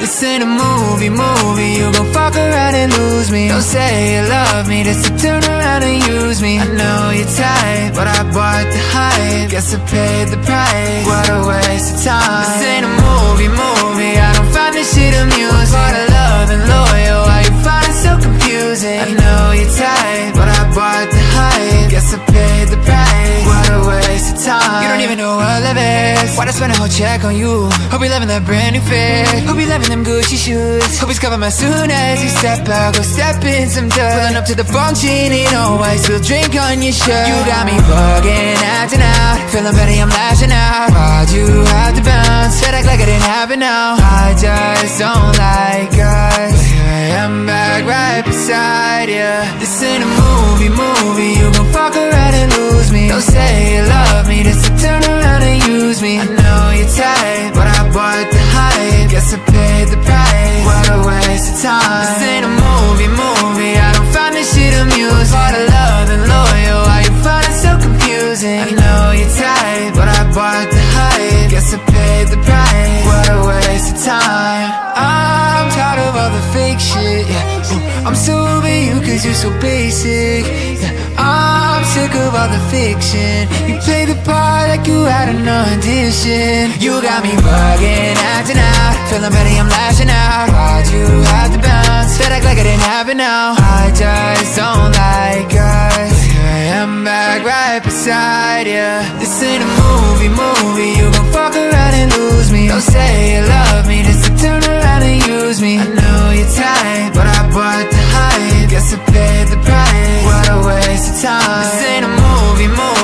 This ain't a movie, you gon' fuck around and lose me. Don't say you love me just to turn around and use me. I know you're tight, but I bought the hype. Guess I paid the price, what a waste of time. This ain't a movie, I don't find this shit amusing. Part of love and loyal, why you find it so confusing? I know you're tight, but I bought the hype. Guess I paid the price, what a waste of time. You don't even know what love is. Why'd I spend a whole check on you? Hope you loving that brand new fit. Hope you loving them Gucci shoes. Hope he's covered my soon as you step out. Go step in some dirt. Pulling up to the function in all white, spill drink on your shirt. You got me bugging, acting out. Feeling better, I'm lashing out. Why'd you have to bounce? Said act like I didn't have it now. I just don't like us, but here I am back right beside you. This ain't a movie, you gon' fuck around and lose me. Don't say you love me just to turn around and use me. I know you're tight, but I bought the hype. Guess I paid the price, what a waste of time. This ain't a movie, I don't find this shit amusing. Part of love and loyal, why you find it so confusing? I know you're tight, but I bought the hype. Guess I paid the price, what a waste of time. I'm tired of all the fake shit, yeah. I'm so over you cause you're so basic, yeah. I'm sick of all the fiction. You play the part like you had an audition. You got me bugging, acting out. Feeling better, I'm lashing out. Why'd you have to bounce? Said act like I didn't have it now. I just don't like us, but here I am back right beside you. This ain't a movie, you gon' fuck around and lose me. Don't say you love me just to turn around and use me. I know you're tight, but I bought the hype. Guess I paid the price, what a waste of time. This ain't a movie,